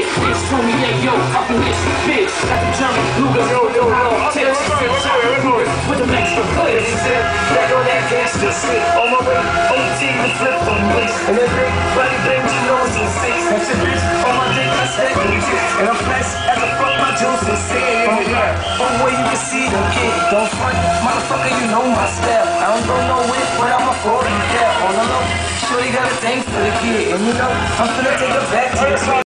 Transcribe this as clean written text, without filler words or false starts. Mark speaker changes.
Speaker 1: bitch. Told me, yeah, yo, fucking this bitch. Got the German Luger, with the extra players. He said, back on that gangster shit. On my way, on the team, and flip on the place. And everybody blames you know it's in six. That's a bitch, on my dick, I said, and I'm flexed as I fuck my juice and say, from where you can see the kid. Don't front, motherfucker, you know my step. I don't go nowhere, but I'm a 40 death. On the low, shorty got a thing for the kid. And you know, I'm finna take her back to the